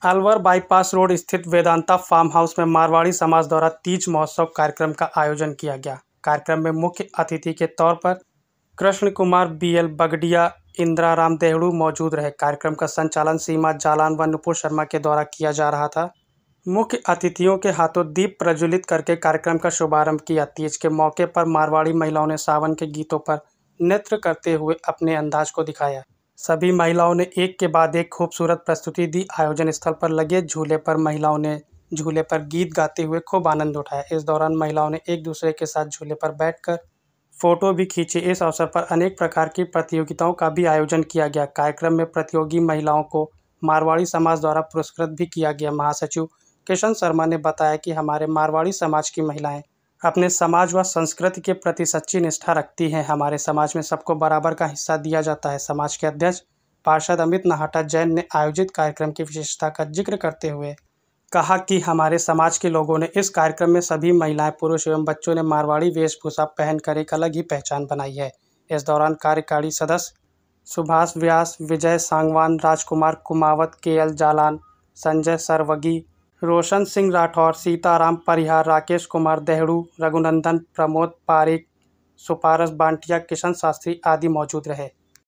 Alwar bypass road स्थित Vedanta farm house में मारवाड़ी समाज द्वारा तीज महोत्सव कार्यक्रम का आयोजन किया गया। कार्यक्रम में मुख्य अतिथि के तौर पर कृष्ण कुमार BL बगडिया, इंदिरा राम देहड़ू मौजूद रहे। कार्यक्रम का संचालन सीमा जालान व नुपुर शर्मा के द्वारा किया जा रहा था। मुख्य अतिथियों के हाथों दीप प्रज्वलित करके कार्यक्रम का शुभारंभ किया। तीज के मौके पर मारवाड़ी महिलाओं ने सावन के गीतों पर नृत्य करते हुए अपने अंदाज को दिखाया। सभी महिलाओं ने एक के बाद एक खूबसूरत प्रस्तुति दी। आयोजन स्थल पर लगे झूले पर महिलाओं ने झूले पर गीत गाते हुए खूब आनंद उठाया। इस दौरान महिलाओं ने एक दूसरे के साथ झूले पर बैठकर फोटो भी खींचे। इस अवसर पर अनेक प्रकार की प्रतियोगिताओं का भी आयोजन किया गया। कार्यक्रम में प्रतियोगी महिलाओं को मारवाड़ी समाज द्वारा पुरस्कृत भी किया गया। महासचिव किशन शर्मा ने बताया कि हमारे मारवाड़ी समाज की महिलाएं अपने समाज व संस्कृति के प्रति सच्ची निष्ठा रखती हैं। हमारे समाज में सबको बराबर का हिस्सा दिया जाता है। समाज के अध्यक्ष पार्षद अमित नाहटा जैन ने आयोजित कार्यक्रम की विशेषता का जिक्र करते हुए कहा कि हमारे समाज के लोगों ने इस कार्यक्रम में सभी महिलाएं, पुरुष एवं बच्चों ने मारवाड़ी वेशभूषा पहनकर एक अलग ही पहचान बनाई है। इस दौरान कार्यकारी सदस्य सुभाष व्यास, विजय सांगवान, राजकुमार कुमावत, KL जालान, संजय सरवगी, रोशन सिंह राठौर, सीताराम परिहार, राकेश कुमार देहड़ू, रघुनंदन, प्रमोद पारिक, सुपारस बांटिया, किशन शास्त्री आदि मौजूद रहे।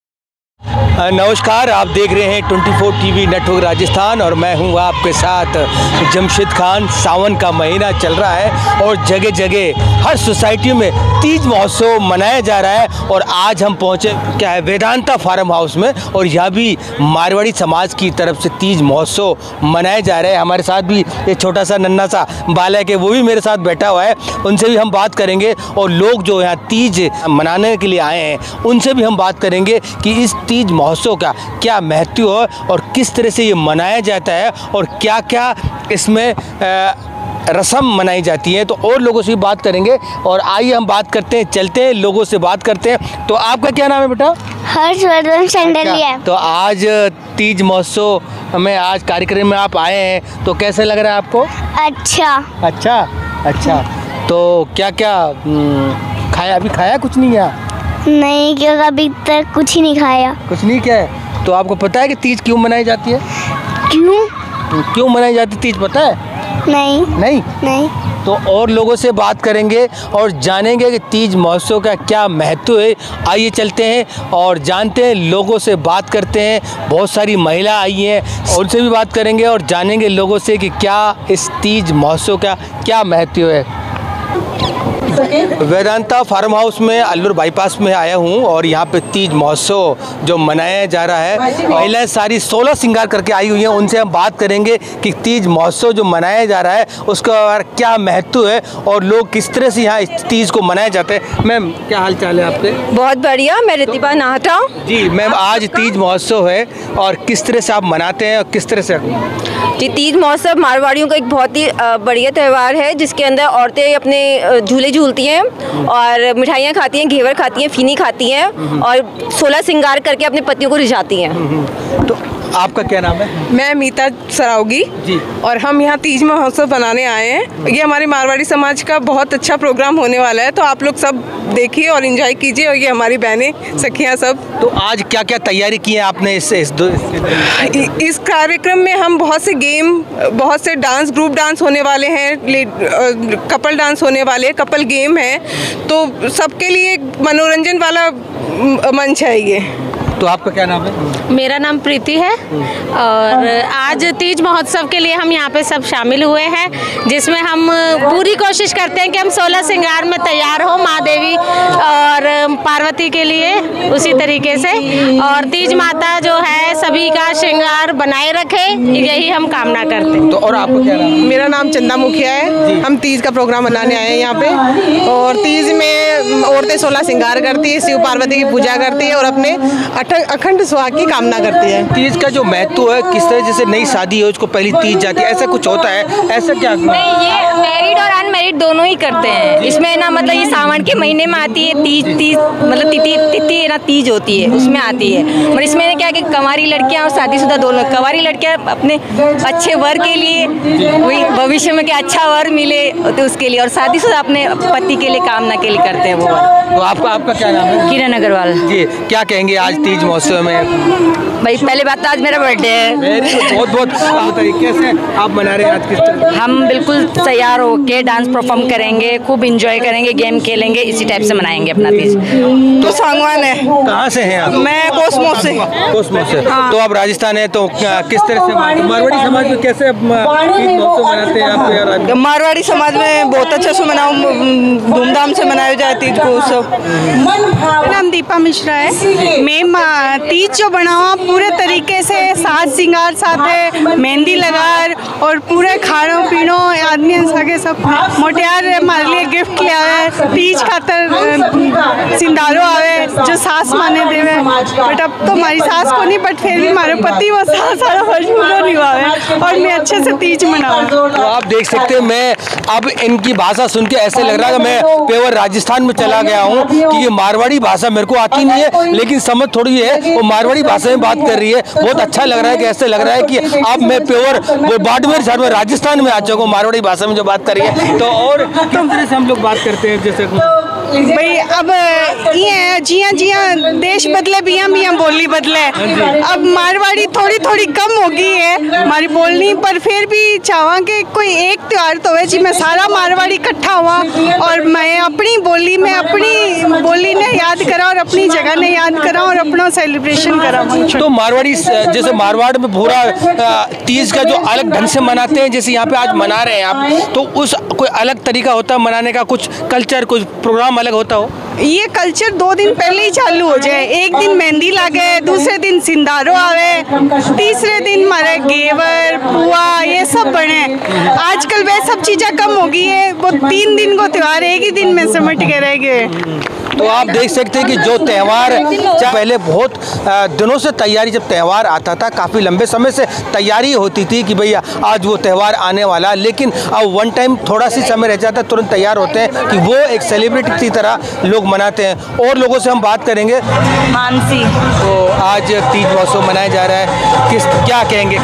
नमस्कार, आप देख रहे हैं 24 TV नेटवर्क राजस्थान और मैं हूं आपके साथ जमशेद खान। सावन का महीना चल रहा है और जगह जगह हर सोसाइटी में तीज महोत्सव मनाया जा रहा है और आज हम पहुंचे वेदांता फार्म हाउस में और यह भी मारवाड़ी समाज की तरफ से तीज महोत्सव मनाया जा रहा है। हमारे साथ भी एक छोटा सा नन्हा सा बालक है, वो भी मेरे साथ बैठा हुआ है। उनसे भी हम बात करेंगे और लोग जो यहाँ तीज मनाने के लिए आए हैं उनसे भी हम बात करेंगे कि इस तीज महोत्सव का क्या महत्व है और किस तरह से ये मनाया जाता है और क्या क्या इसमें रस्म मनाई जाती है। तो और लोगों से भी बात करेंगे और आइए हम बात करते हैं, चलते हैं लोगों से बात करते हैं। तो आपका क्या नाम है बेटा? हर्षवर्धन चंडलिया। तो आज तीज महोत्सव में आज कार्यक्रम में आप आए हैं तो कैसे लग रहा है आपको? अच्छा। तो क्या क्या खाया? अभी खाया कुछ नहीं है? नहीं, क्योंकि अभी तक कुछ ही नहीं खाया। कुछ नहीं किया है? तो आपको पता है कि तीज क्यों मनाई जाती है? क्यों मनाई जाती है तीज, पता है? नहीं। तो और लोगों से बात करेंगे और जानेंगे कि तीज महोत्सव का क्या महत्व है। आइए चलते हैं और जानते हैं, लोगों से बात करते हैं। बहुत सारी महिला आई हैं, उनसे भी बात करेंगे और जानेंगे लोगों से कि क्या इस तीज महोत्सव का क्या महत्व है। वेदांता फार्म हाउस में अलवर बाईपास में आया हूँ और यहाँ पे तीज महोत्सव जो मनाया जा रहा है, महिलाएं सारी 16 श्रृंगार करके आई हुई हैं। उनसे हम बात करेंगे कि तीज महोत्सव जो मनाया जा रहा है उसका क्या महत्व है और लोग किस तरह से यहाँ इस तीज को मनाया जाते हैं। मैम, क्या हाल चाल है आपके? बहुत बढ़िया, मैं रितिबा नाहटा। जी मैम, आज तीज महोत्सव है और किस तरह से आप मनाते हैं और किस तरह से? जी, तीज महोत्सव मारवाड़ियों का एक बहुत ही बढ़िया त्यौहार है जिसके अंदर औरतें अपने झूले झूलती हैं और मिठाइयाँ खाती हैं, घेवर खाती हैं, फीनी खाती हैं और 16 श्रृंगार करके अपने पतियों को रिझाती हैं। तो आपका क्या नाम है? मैं मीता सरावगी जी। और हम यहाँ तीज महोत्सव बनाने आए हैं। ये हमारे मारवाड़ी समाज का बहुत अच्छा प्रोग्राम होने वाला है, तो आप लोग सब देखिए और एंजॉय कीजिए। और ये हमारी बहनें सखियाँ सब। तो आज क्या क्या तैयारी की है आपने इस कार्यक्रम में? हम बहुत से गेम, बहुत से डांस, ग्रुप डांस होने वाले हैं, कपल डांस होने वाले, कपल गेम है, तो सबके लिए मनोरंजन वाला मंच है ये। तो आपका क्या नाम है? मेरा नाम प्रीति है और आज तीज महोत्सव के लिए हम यहाँ पे सब शामिल हुए हैं, जिसमें हम पूरी कोशिश करते हैं कि हम 16 श्रृंगार में तैयार हो माँ देवी और पार्वती के लिए उसी तरीके से, और तीज माता जो है सभी का श्रृंगार बनाए रखे, यही हम कामना करते हैं। तो और आपका क्या नाम? मेरा नाम चंदा मुखिया है। हम तीज का प्रोग्राम मनाने आए हैं यहाँ पे और तीज में औरतें 16 श्रृंगार करती है, शिव पार्वती की पूजा करती है और अपने अखंड सुहाग की कामना करती है। तीज का जो महत्व है, किस तरह जैसे नई शादी हो उसको पहली तीज जाती है, ऐसा कुछ होता है? ऐसा क्या? नहीं, ये मैरिड और अनमैरिड दोनों ही करते हैं। इसमें ना मतलब ये सावन के महीने में आती है तीज मतलब तिथि ना तीज होती है, उसमें आती है। और इसमें क्या है कि कंवारी लड़कियां और शादीशुदा दोनों, कंवारी लड़कियां अपने अच्छे वर के लिए, वही भविष्य में क्या अच्छा वर मिले तो उसके लिए, और शादीशुदा अपने पति के लिए कामना के लिए करते हैं वो। तो आपका क्या नाम है? किरण अग्रवाल जी। क्या कहेंगे आज तीज महोत्सव में? भाई पहले बात तो आज मेरा बर्थडे है। बहुत बहुत कैसे आप मना रहे हैं आज? किस तरह? हम बिल्कुल तैयार होके डांस परफॉर्म करेंगे, खूब इंजॉय करेंगे, गेम खेलेंगे, इसी टाइप से मनाएंगे अपना तीज। तो सांगवान है। कहाँ से हैं आप? मैं कोसमो से। कोसमो से। तो आप राजस्थान है, तो किस तरह से मारवाड़ी समाज में कैसे तीज महोत्सव मनाते हैं आप? मारवाड़ी समाज में बहुत अच्छे से धूमधाम से मनाया जाए तीज को उत्सव। मेरा नाम दीपा मिश्रा है। मैं तीज जो बनावा पूरे तरीके से साज सिंगार साथे मेहंदी लगार और पूरे खाणो पीणो आदमी सके सब मोटियार हमारे लिए गिफ्ट ले आवे, तीज खातर सिंदारो आवे जो सास माने देवे। बट अब तो हमारी सास को नहीं, बट फिर भी हमारे पति वो सारा फर्ज पूरा निभावे और मैं अच्छे से तीज मनाऊं। तो आप देख सकते हैं, मैं अब इनकी भाषा सुन के ऐसे लग रहा है कि मैं पेवर राजस्थान में चला गया हूँ, कि ये मारवाड़ी भाषा मेरे को आती नहीं है, लेकिन समझ थोड़ी है वो मारवाड़ी भाषा में बात कर रही है। बहुत अच्छा लग रहा है कि ऐसे लग रहा है कि अब मैं पेवर बाड़मेर शहर में राजस्थान में आ चुका हूँ, मारवाड़ी भाषा में जो बात कर रही है। तो और किस तरह से हम लोग बात करते हैं? जैसे भाई अब ये जिया जिया देश बदले बिया बिया बोली बदले, अब मारवाड़ी थोड़ी थोड़ी कम हो गई है हमारी बोलनी, पर फिर भी चाहवा कि कोई एक त्योहार तो है जी मैं सारा मारवाड़ी इकट्ठा हुआ और मैं अपनी बोली में अपनी बोली ने याद करा और अपनी जगह ने याद करा और अपना सेलिब्रेशन करा। तो मारवाड़ी जैसे मारवाड़ में पूरा तीज का जो अलग ढंग से मनाते हैं, जैसे यहाँ पे आज मना रहे हैं आप, तो उस कोई अलग तरीका होता है मनाने का? कुछ कल्चर, कुछ प्रोग्राम अलग होता हो? ये कल्चर 2 दिन पहले ही चालू हो जाए। एक दिन मेहंदी लागे, दूसरे दिन सिंदारो आवे, तीसरे दिन हमारे घेवर पुआ ये सब बने। आजकल वह सब चीजें कम हो गई है, वो 3 दिन को त्योहार एक ही दिन में सिमट के रह गए। तो आप देख सकते हैं कि जो त्यौहार पहले बहुत दिनों से तैयारी, जब त्यौहार आता था काफ़ी लंबे समय से तैयारी होती थी कि भैया आज वो त्यौहार आने वाला, लेकिन अब वन टाइम थोड़ा सी समय रह जाता है, तुरंत तैयार होते हैं कि वो एक सेलिब्रिटी की तरह लोग मनाते हैं। और लोगों से हम बात करेंगे। मानसी, तो आज तीज महोत्सव मनाया जा रहा है, क्या कहेंगे?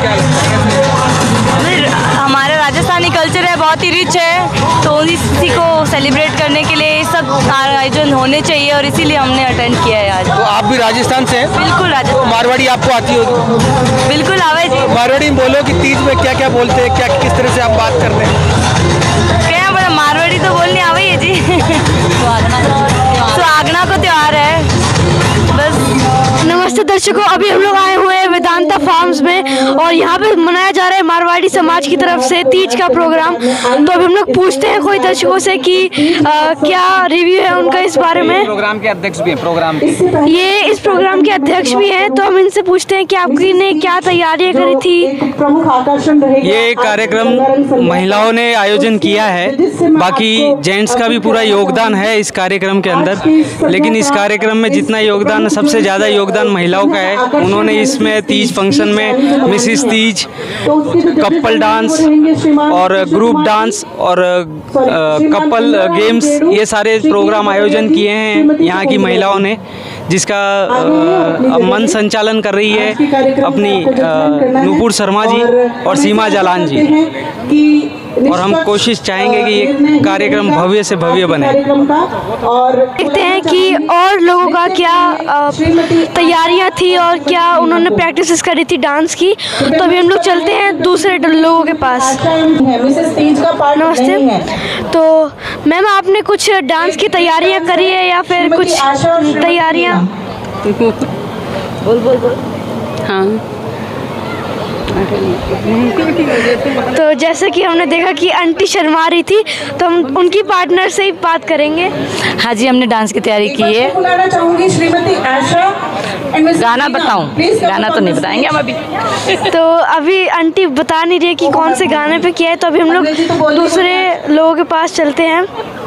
हमारा राजस्थानी कल्चर है, बहुत ही रिच है, तो इसी को सेलिब्रेट करने के लिए सब आयोजन होने चाहिए और इसीलिए हमने अटेंड किया है आज। तो आप भी राजस्थान से हैं? बिल्कुल राजस्थान। तो मारवाड़ी आपको आती होगी? बिल्कुल आवे जी। मारवाड़ी में बोलो कि तीज में क्या क्या बोलते हैं, क्या किस तरह से आप बात करते हैं? क्या बड़ा मारवाड़ी तो बोलने आवे है जी। सुहागना को त्योहार है बस। नमस्ते दर्शकों, अभी हम लोग आए हुए हैं वेदांता फार्म्स में और यहाँ पे मनाया जा रहा है मारवाड़ी समाज की तरफ से तीज का प्रोग्राम। तो अभी हम लोग पूछते हैं कोई दर्शकों से कि क्या रिव्यू है उनका इस बारे में। प्रोग्राम के अध्यक्ष भी हैं, ये इस प्रोग्राम के अध्यक्ष भी हैं, तो हम इनसे पूछते हैं कि आपकी ने क्या तैयारियां करी थी। ये कार्यक्रम महिलाओं ने आयोजन किया है, बाकी जेंट्स का भी पूरा योगदान है इस कार्यक्रम के अंदर, लेकिन इस कार्यक्रम में जितना योगदान, सबसे ज़्यादा योगदान महिलाओं का है। उन्होंने इसमें तीज फंक्शन में मिसिस तीज, कपल डांस और ग्रुप डांस और कपल गेम्स, ये सारे प्रोग्राम आयोजन किए हैं यहाँ की महिलाओं ने, जिसका मन संचालन कर रही है अपनी नूपुर शर्मा जी और सीमा जालान जी। और हम कोशिश चाहेंगे कि ये कार्यक्रम भव्य से भव्य बने। देखते हैं कि और लोगों का क्या तैयारियां थी और क्या उन्होंने प्रैक्टिस करी थी डांस की। तो अभी हम लोग चलते हैं दूसरे लोगों के पास। नमस्ते। तो मैम, आपने कुछ डांस की तैयारियां करी है या फिर कुछ तैयारियां? बोल। हाँ। तो जैसे कि हमने देखा कि आंटी शर्मा रही थी, तो हम उनकी पार्टनर से ही बात करेंगे। हाँ जी, हमने डांस की तैयारी की है। गाना बताऊं? गाना तो नहीं बताएंगे हम अभी। तो अभी आंटी बता नहीं रही कि कौन से गाने पे किया है, तो अभी हम लोग दूसरे लोगों के पास चलते हैं।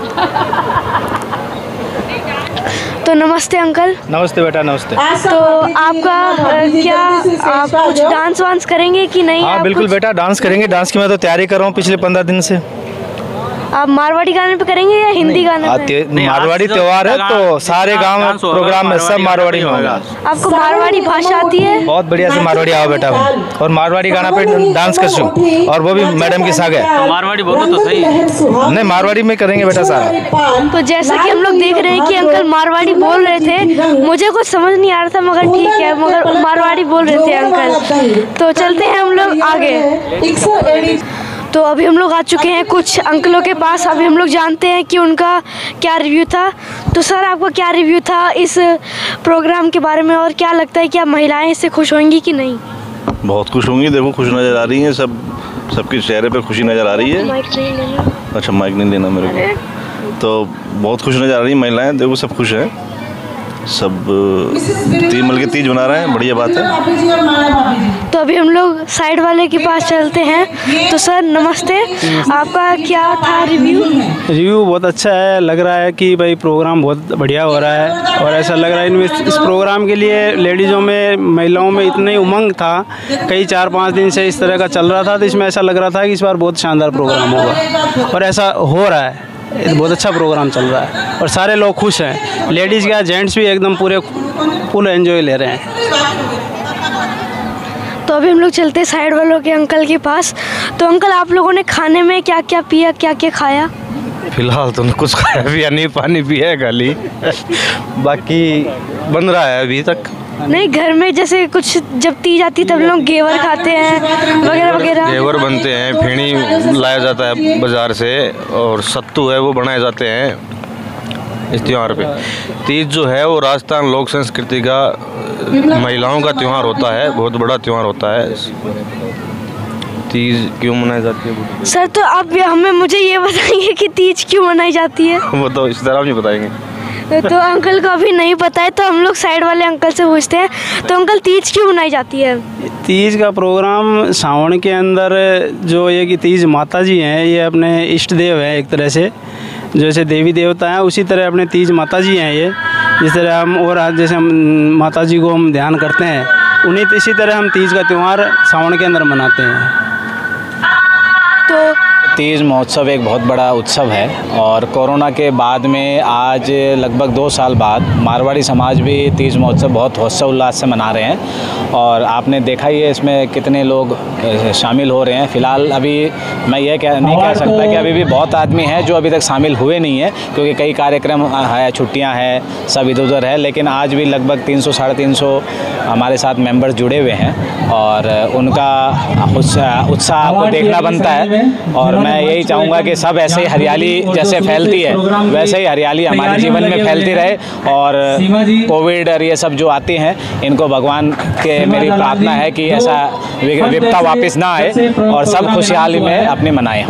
तो नमस्ते अंकल। नमस्ते बेटा, नमस्ते। तो आपका क्या आप कुछ डांस वांस करेंगे कि नहीं? हाँ बिल्कुल बेटा, डांस करेंगे। डांस की मैं तो तैयारी कर रहा हूँ पिछले 15 दिन से। आप मारवाड़ी गाने पे करेंगे या हिंदी गाने पे? मारवाड़ी त्योहार है तो सारे गांव में प्रोग्राम में सब मारवाड़ी में होगा। आपको मारवाड़ी भाषा आती है? बहुत बढ़िया से मारवाड़ी आओ बेटा, और मारवाड़ी गाना पे डांस कर सो, और वो भी मैडम के साथ है। तो मारवाड़ी बोलो तो सही। नहीं, मारवाड़ी में करेंगे बेटा सारा। तो जैसा कि हम लोग देख रहे हैं कि अंकल मारवाड़ी बोल रहे थे, मुझे कुछ समझ नहीं आ रहा था, मगर ठीक है, मगर मारवाड़ी बोल रहे थे अंकल। तो चलते हैं हम लोग आगे। तो अभी हम लोग आ चुके हैं कुछ अंकलों के पास। अभी हम लोग जानते हैं कि उनका क्या रिव्यू था। तो सर, आपका क्या रिव्यू था इस प्रोग्राम के बारे में, और क्या लगता है कि आप महिलाएं इससे खुश होंगी कि नहीं? बहुत खुश होंगी, देखो खुश नज़र आ रही हैं, सबके चेहरे पे खुशी नज़र आ रही है। माइक नहीं लेना। अच्छा, माइक नहीं लेना मेरे को। तो बहुत खुश नज़र आ रही हैं महिलाएं, देखो सब खुश हैं, सब मिल के तीज बना रहे हैं, बढ़िया बात है। तो अभी हम लोग साइड वाले के पास चलते हैं। तो सर नमस्ते, आपका क्या था रिव्यू? रिव्यू बहुत अच्छा है, लग रहा है कि भाई प्रोग्राम बहुत बढ़िया हो रहा है, और ऐसा लग रहा है इस प्रोग्राम के लिए लेडीज़ों में, महिलाओं में इतनी उमंग था, कई 4-5 दिन से इस तरह का चल रहा था, तो इसमें ऐसा लग रहा था कि इस बार बहुत शानदार प्रोग्राम होगा, और ऐसा हो रहा है। बहुत अच्छा प्रोग्राम चल रहा है और सारे लोग खुश हैं, लेडीज़ क्या जेंट्स भी एकदम पूरे फुल एंजॉय ले रहे हैं। तो अभी हम लोग चलते हैं साइड वालों के अंकल के पास। तो अंकल, आप लोगों ने खाने में क्या क्या पिया, क्या क्या खाया? फिलहाल तो कुछ खाया पिया नहीं, पानी पिया है खाली, बाकी बन रहा है अभी तक। नहीं, घर में जैसे कुछ जब तीज आती तब लोग घेवर खाते हैं वगैरह वगैरह। घेवर बनते हैं, फेणी लाया जाता है बाज़ार से, और सत्तू है वो बनाए जाते हैं इस त्यौहार पे। तीज जो है वो राजस्थान लोक संस्कृति का महिलाओं का त्यौहार होता है, बहुत बड़ा त्यौहार होता है। तीज क्यों मनाई जाती है सर? तो आप मुझे ये बताएंगे कि तीज क्यों मनाई जाती है? वो तो इस तरह नहीं बताएंगे। तो अंकल को अभी नहीं पता है, तो हम लोग साइड वाले अंकल से पूछते हैं। तो अंकल, तीज क्यों मनाई जाती है? तीज का प्रोग्राम सावन के अंदर जो ये कि तीज माता जी हैं, ये अपने इष्ट देव हैं एक तरह से, जैसे देवी देवता हैं उसी तरह अपने तीज माता जी हैं ये। जिस तरह हम और आज जैसे हम माता जी को हम ध्यान करते हैं, उन्हीं इसी तरह हम तीज का त्यौहार सावन के अंदर मनाते हैं। तो तीज महोत्सव एक बहुत बड़ा उत्सव है, और कोरोना के बाद में आज लगभग 2 साल बाद मारवाड़ी समाज भी तीज महोत्सव बहुत हर्षोल्लास से मना रहे हैं, और आपने देखा ही है इसमें कितने लोग शामिल हो रहे हैं। फ़िलहाल अभी मैं ये नहीं कह सकता कि अभी भी बहुत आदमी हैं जो अभी तक शामिल हुए नहीं हैं, क्योंकि कई कार्यक्रम है, छुट्टियां हैं, सब इधर उधर है, लेकिन आज भी लगभग 300-350 हमारे साथ मेंबर्स जुड़े हुए हैं, और उनका उत्साह आपको देखना बनता है। और मैं यही चाहूँगा कि सब ऐसे ही हरियाली जैसे फैलती है वैसे ही हरियाली हमारे जीवन में फैलती रहे, और कोविड और ये सब जो आते हैं इनको भगवान के मेरी प्रार्थना है कि ऐसा विपदा वापस ना आए, और सब खुशहाली में अपने मनाएं।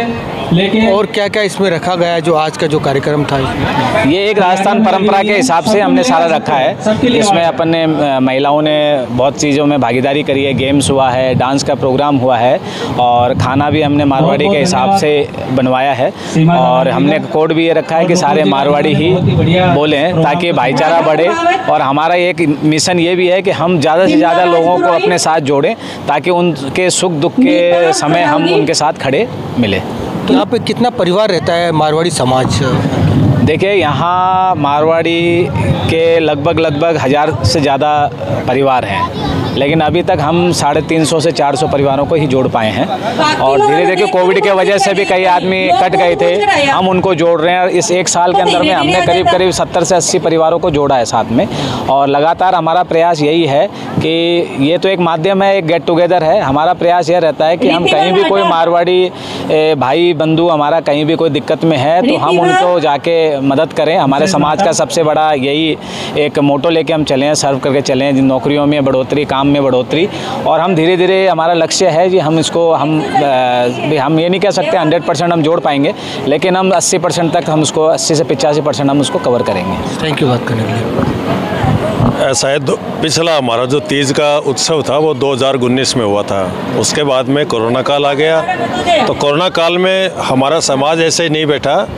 और क्या क्या इसमें रखा गया है जो आज का जो कार्यक्रम था इसमें? ये एक राजस्थान परंपरा के हिसाब से हमने सारा रखा है। इसमें अपने महिलाओं ने बहुत चीज़ों में भागीदारी करी है, गेम्स हुआ है, डांस का प्रोग्राम हुआ है, और खाना भी हमने मारवाड़ी के हिसाब से बनवाया है, और हमने कोड भी ये रखा है कि सारे मारवाड़ी ही बोलें ताकि भाईचारा बढ़े। और हमारा एक मिशन ये भी है कि हम ज़्यादा से ज़्यादा लोगों को अपने साथ जोड़ें ताकि उनके सुख दुख के समय हम उनके साथ खड़े मिले। तो यहाँ पे कितना परिवार रहता है मारवाड़ी समाज? देखिए, यहाँ मारवाड़ी के लगभग 1000 से ज़्यादा परिवार हैं, लेकिन अभी तक हम 350 से 400 परिवारों को ही जोड़ पाए हैं, और धीरे धीरे कोविड के वजह से भी कई आदमी कट गए थे, हम उनको जोड़ रहे हैं। और इस 1 साल के अंदर में हमने करीब 70 से 80 परिवारों को जोड़ा है साथ में, और लगातार हमारा प्रयास यही है कि ये तो एक माध्यम है, एक गेट टुगेदर है। हमारा प्रयास यह रहता है कि हम कहीं भी कोई मारवाड़ी भाई बंधु हमारा कहीं भी कोई दिक्कत में है तो हम उनको जाके मदद करें। हमारे समाज का सबसे बड़ा यही एक मोटो लेके हम चलें, सर्व करके चलें, नौकरियों में बढ़ोतरी, काम में बढ़ोतरी। और हम धीरे धीरे, हमारा लक्ष्य है कि हम इसको हम ये नहीं कह सकते 100% हम जोड़ पाएंगे, लेकिन हम 80% तक हम उसको 80 से 85% हम उसको कवर करेंगे। थैंक यू बात करने के लिए। ऐसा है, पिछला हमारा जो तीज का उत्सव था वो 2019 में हुआ था, उसके बाद में कोरोना काल आ गया। तो कोरोना काल में हमारा समाज ऐसे ही नहीं बैठा,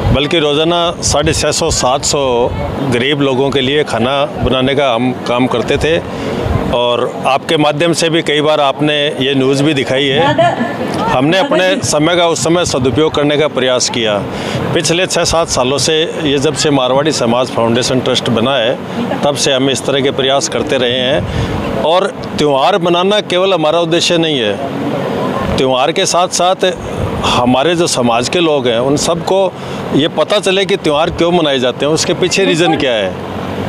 बल्कि रोज़ाना 650-700 गरीब लोगों के लिए खाना बनाने का हम काम करते थे। और आपके माध्यम से भी कई बार आपने ये न्यूज़ भी दिखाई है। हमने अपने समय का उस समय सदुपयोग करने का प्रयास किया। पिछले 6-7 सालों से ये जब से मारवाड़ी समाज फाउंडेशन ट्रस्ट बना है तब से हम इस तरह के प्रयास करते रहे हैं। और त्यौहार मनाना केवल हमारा उद्देश्य नहीं है, त्यौहार के साथ साथ हमारे जो समाज के लोग हैं उन सबको ये पता चले कि त्यौहार क्यों मनाए जाते हैं, उसके पीछे रीज़न क्या है।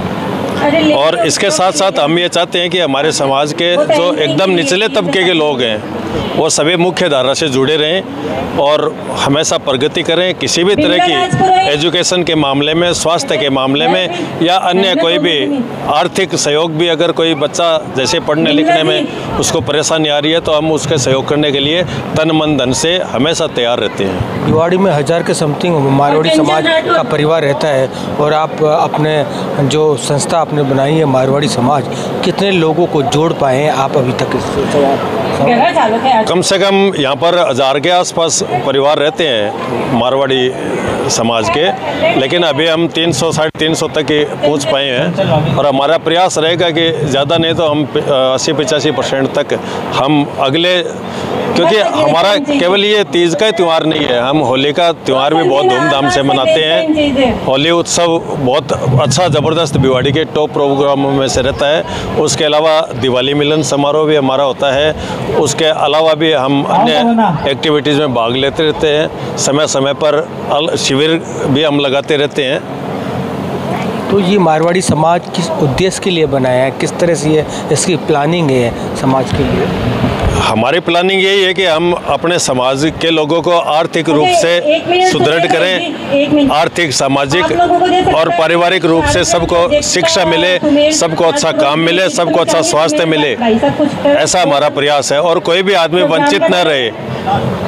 और इसके साथ साथ हम ये चाहते हैं कि हमारे समाज के जो एकदम निचले तबके के लोग हैं वो सभी मुख्य धारा से जुड़े रहें और हमेशा प्रगति करें। किसी भी तरह की एजुकेशन के मामले में, स्वास्थ्य के मामले में या अन्य कोई भी आर्थिक सहयोग भी, अगर कोई बच्चा जैसे पढ़ने लिखने में उसको परेशानी आ रही है तो हम उसके सहयोग करने के लिए तन मन धन से हमेशा तैयार रहते हैं। भिवाड़ी में 1000 के समथिंग मारवाड़ी समाज का परिवार रहता है और आप अपने जो संस्था आपने बनाई है मारवाड़ी समाज, कितने लोगों को जोड़ पाए हैं आप अभी तक? कम से कम यहाँ पर 1000 के आसपास परिवार रहते हैं मारवाड़ी समाज के, लेकिन अभी हम 300-350 तक ही पहुँच पाए हैं। और हमारा प्रयास रहेगा कि ज़्यादा नहीं तो हम 80-85% तक हम अगले, क्योंकि हमारा केवल ये तीज का त्यौहार नहीं है, हम होली का त्यौहार भी बहुत धूमधाम से मनाते हैं। होली उत्सव बहुत अच्छा ज़बरदस्त भिवाड़ी के टॉप प्रोग्रामों में से रहता है। उसके अलावा दिवाली मिलन समारोह भी हमारा होता है। उसके अलावा भी हम अन्य एक्टिविटीज़ में भाग लेते रहते हैं। समय समय पर शिविर भी हम लगाते रहते हैं। तो ये मारवाड़ी समाज किस उद्देश्य के लिए बनाया है, किस तरह से ये इसकी प्लानिंग है समाज के लिए? हमारी प्लानिंग यही है कि हम अपने समाज के लोगों को आर्थिक रूप से सुदृढ़ करें, आर्थिक, सामाजिक और पारिवारिक रूप से सबको शिक्षा मिले, सबको अच्छा काम मिले, सबको अच्छा स्वास्थ्य मिले, ऐसा हमारा प्रयास है और कोई भी आदमी वंचित न रहे।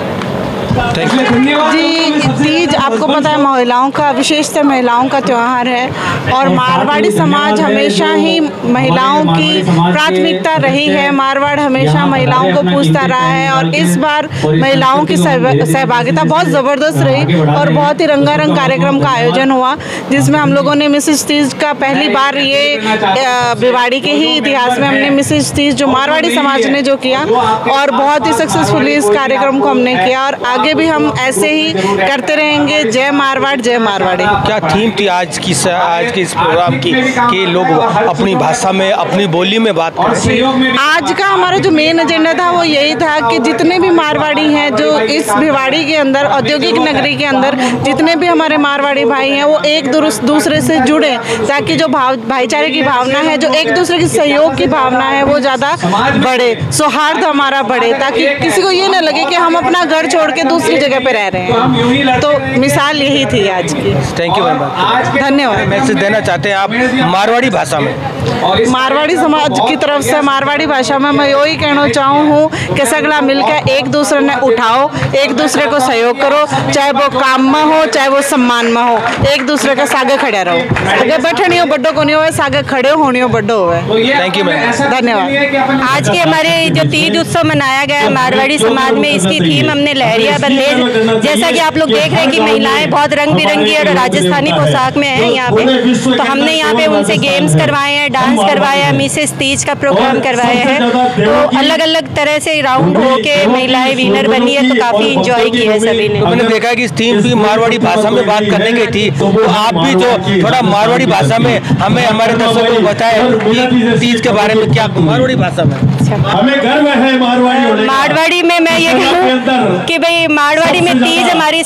जी, तीज आपको पता है महिलाओं का, विशेषतः महिलाओं का त्यौहार है और मारवाड़ी समाज हमेशा ही महिलाओं की प्राथमिकता रही है। मारवाड़ हमेशा महिलाओं को पूछता रहा है और इस बार महिलाओं की सहभागिता बहुत ज़बरदस्त रही और बहुत ही रंगारंग कार्यक्रम का आयोजन हुआ, जिसमें हम लोगों ने मिसेज तीज का पहली बार ये भिवाड़ी के ही इतिहास में हमने मिसेज तीज जो मारवाड़ी समाज ने जो किया और बहुत ही सक्सेसफुली इस कार्यक्रम को हमने किया और आगे भी हम ऐसे ही करते रहेंगे। जय मारवाड़, जय मारवाड़ी। क्या थीम थी आज की इस प्रोग्राम की कि लोग अपनी भाषा में, अपनी बोली में बात करें? आज का हमारा जो मेन एजेंडा था वो यही था कि जितने भी मारवाड़ी हैं जो इस भिवाड़ी के अंदर, औद्योगिक नगरी के अंदर जितने भी हमारे मारवाड़ी भाई हैं वो एक दूसरे से जुड़े, ताकि जो भाईचारे की भावना है, जो एक दूसरे की सहयोग की भावना है वो ज़्यादा बढ़े, सौहार्द हमारा बढ़े, ताकि किसी को ये ना लगे कि हम अपना घर छोड़ के दूसरी जगह पे रह रहे हैं। तो मिसाल यही थी आज की। थैंक यू मैम, धन्यवाद। मैसेज देना चाहते हैं आप मारवाड़ी भाषा में? मारवाड़ी समाज की तरफ से मारवाड़ी भाषा में मैं यही कहना चाहूँ हूँ कि सगला मिलकर एक दूसरे ने उठाओ, एक दूसरे को सहयोग करो, चाहे वो काम में हो चाहे वो सम्मान में हो, एक दूसरे का सागे खड़े रहो। अगर बैठनी हो बड्डो को नहीं हो, सागे खड़े होनी हो बड्डो हो। थैंक यू मैम, धन्यवाद। आज के हमारे जो तीज उत्सव मनाया गया मारवाड़ी समाज में, इसकी थीम हमने लहरिया बंदेज। जैसा कि आप लोग देख रहे हैं कि महिलाएं बहुत रंग बिरंगी और राजस्थानी पोशाक में हैं यहाँ पे, तो हमने यहाँ पे उनसे गेम्स करवाए हैं, डांस करवाया है, मिसेस तीज का प्रोग्राम करवाया है। तो अलग अलग तरह से राउंड होके महिलाएं विनर बनी है, तो काफ़ी इंजॉय किया है सभी ने। हमने देखा है कि इस थीम भी मारवाड़ी भाषा में बात करने की थी, तो आप भी जो थोड़ा मारवाड़ी भाषा में हमें, हमारे दर्शकों को बताएं कि तीज के बारे में क्या मारवाड़ी भाषा में। हमें गर्व है मारवाड़ी में मैं ये कहूँ कि भाई मारवाड़ी में तीज हमारी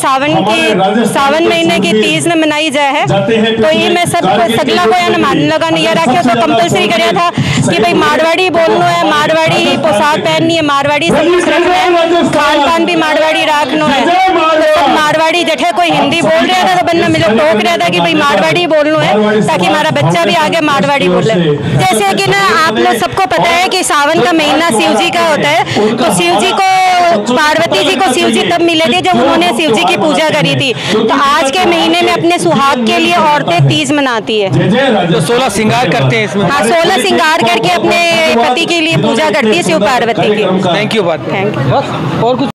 सावन महीने की तीज में मनाई जाए है। तो ये मैं सब सगला को या मान लगा नहीं रखा, तो कंपलसरी कराया था कि भाई मारवाड़ी बोलना है, मारवाड़ी पोशाक पहननी है, मारवाड़ी सब कुछ रखना है, खान पान भी मारवाड़ी रखना है। तो मारवाड़ी जठे कोई हिंदी बोल रहा था तो बंदा मुझे टोक रहा था कि भाई मारवाड़ी बोलना है ताकि हमारा बच्चा भी आगे मारवाड़ी बोले। जैसे कि ना आप लोग सबको पता है कि सावन का महीना शिव जी का होता है, तो शिव जी को, पार्वती जी को शिव जी तब मिले थे जब उन्होंने शिव जी की पूजा करी थी। तो आज के महीने में अपने सुहाग के लिए औरतें तीज मनाती है, तो 16 श्रृंगार करते हैं इसमें। हाँ, 16 श्रृंगार करके अपने पति के लिए पूजा करती है शिव पार्वती की। Thank you. Thank you. और कुछ